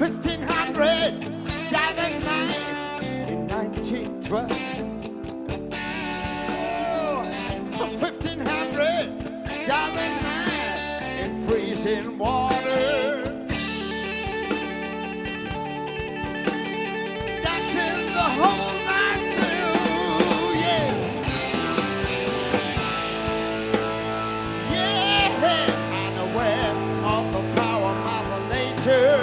1500 diamond night in 1912. Oh, 1500 diamond night in freezing water. Dancing the whole night through, yeah. Yeah, unaware of the power of Mother Nature.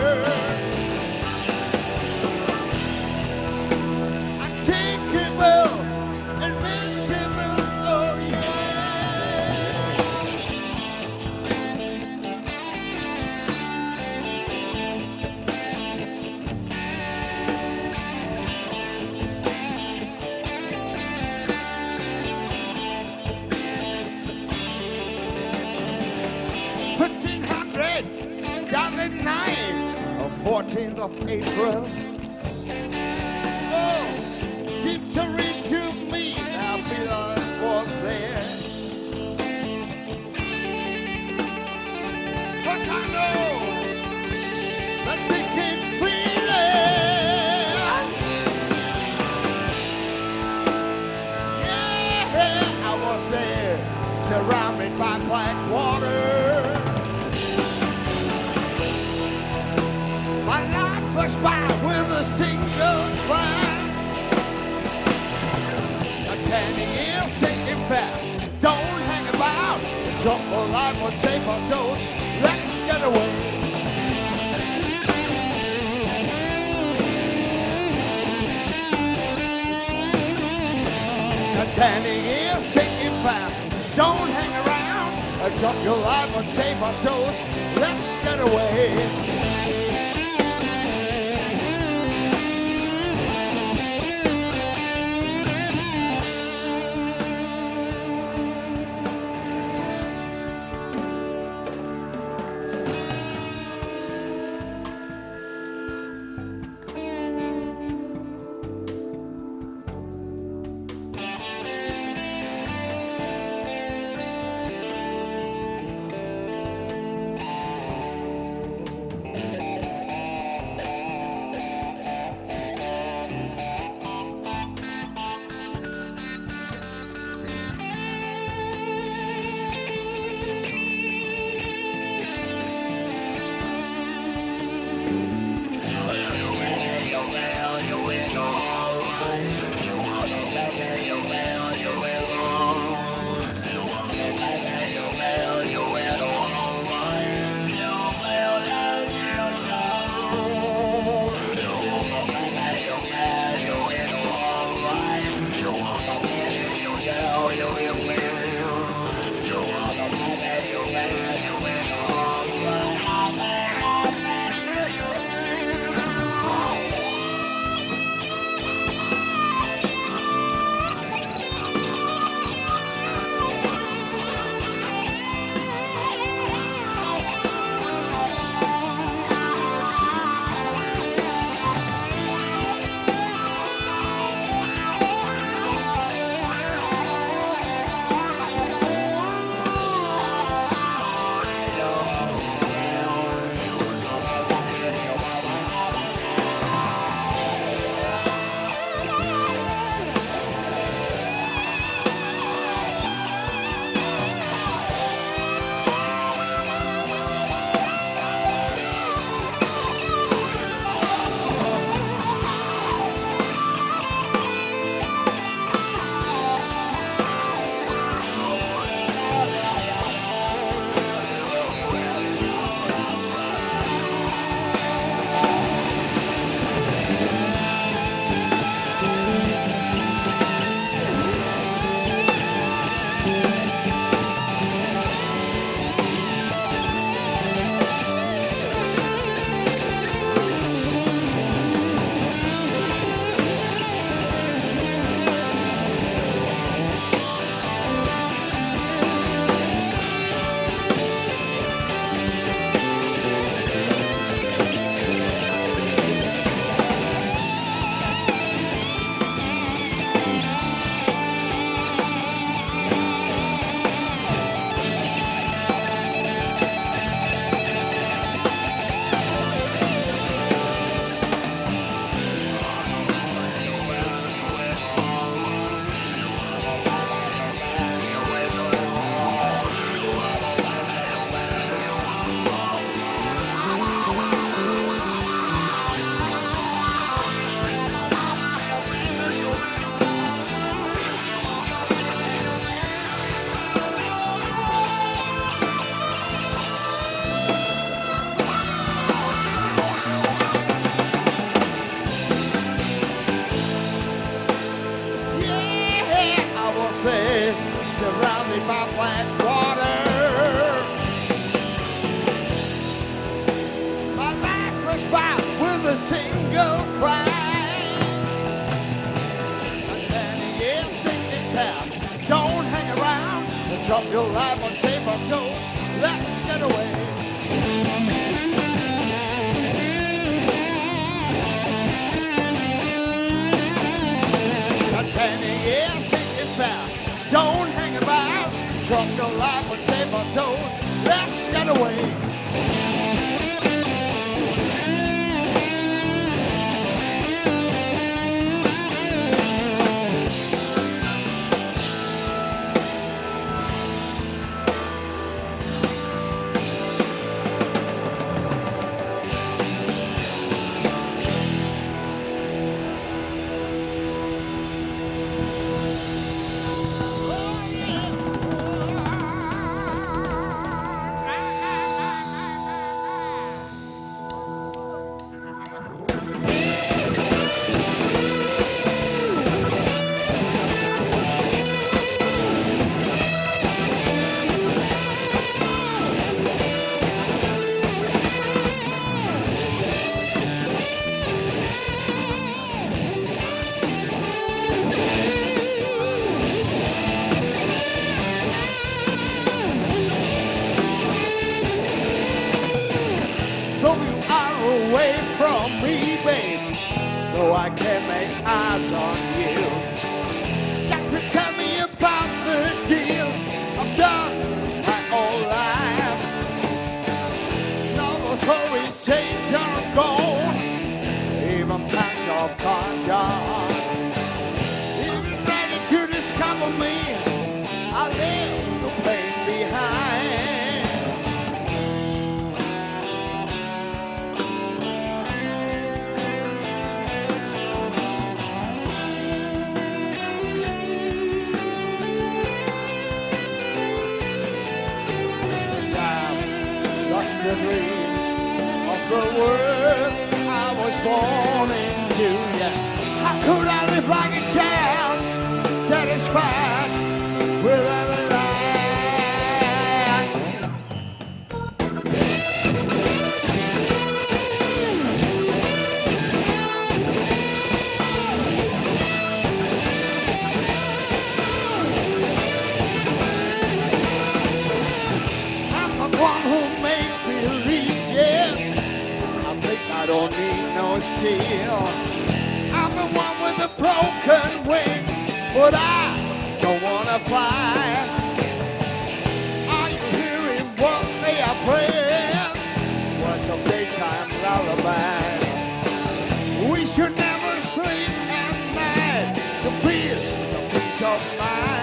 Unsinkable, invincible, oh yeah. 1500 down the night of 14th of April. Oh, seems serene to me. I feel I was there. 'Cause I know that ticking feeling. Yeah, I was there, surrounded by black water. My life flashed by with a single glance. Titanic is sinking fast. Don't hang about. Jump alive, but safe on souls. Let's get away. Titanic is sinking fast. Don't hang around. Jump your life, but safe on souls. Let's get away. drop your life and save our souls. Let's get away. For 10 years, singing fast. Don't hang about. Drop your life and save our souls. Let's get away. Away from me, babe, though I can't make eyes on you. Got to tell me about the deal I've done my whole life. All those holy chains are gone, even packed of conscience. Even ready to discover me, I leave the pain behind. The dreams of the world I was born into, yeah. How could I live like a child, satisfied with every lie? I'm the one who made I don't need no seal. I'm the one with the broken wings, but I don't wanna fly. Are you hearing what they are playing? Words of daytime lullabies. We should never sleep at night to feel some peace of mind.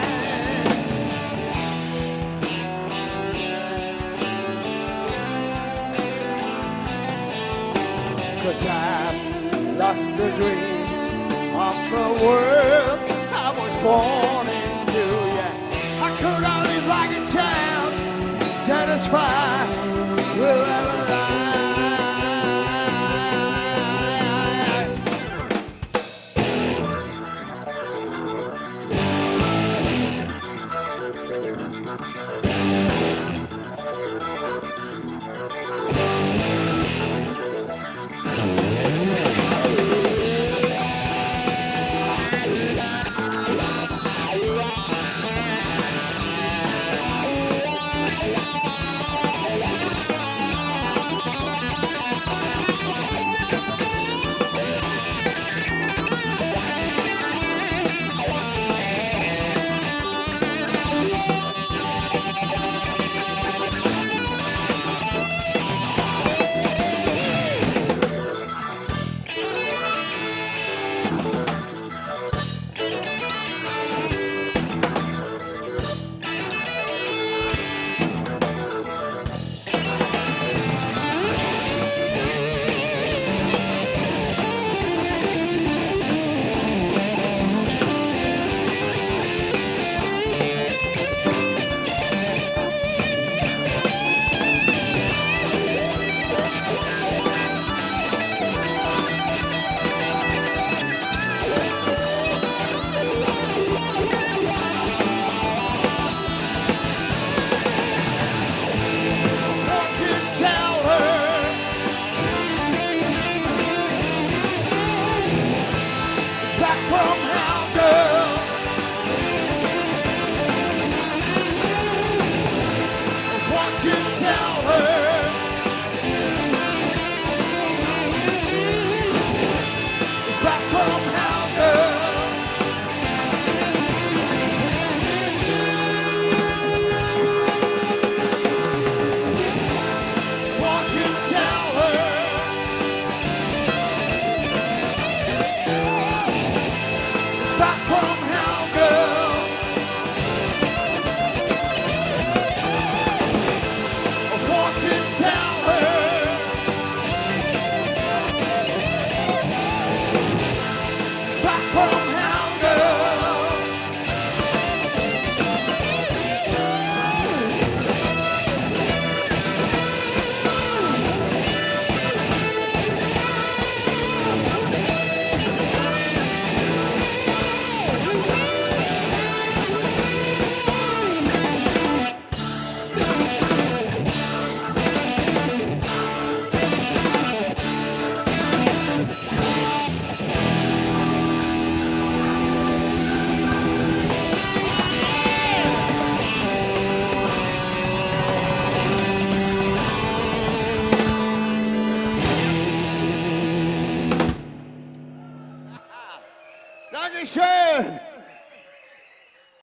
'Cause I've lost the dreams of the world I was born into, yeah. How could I live like a child, satisfied with every lie? good.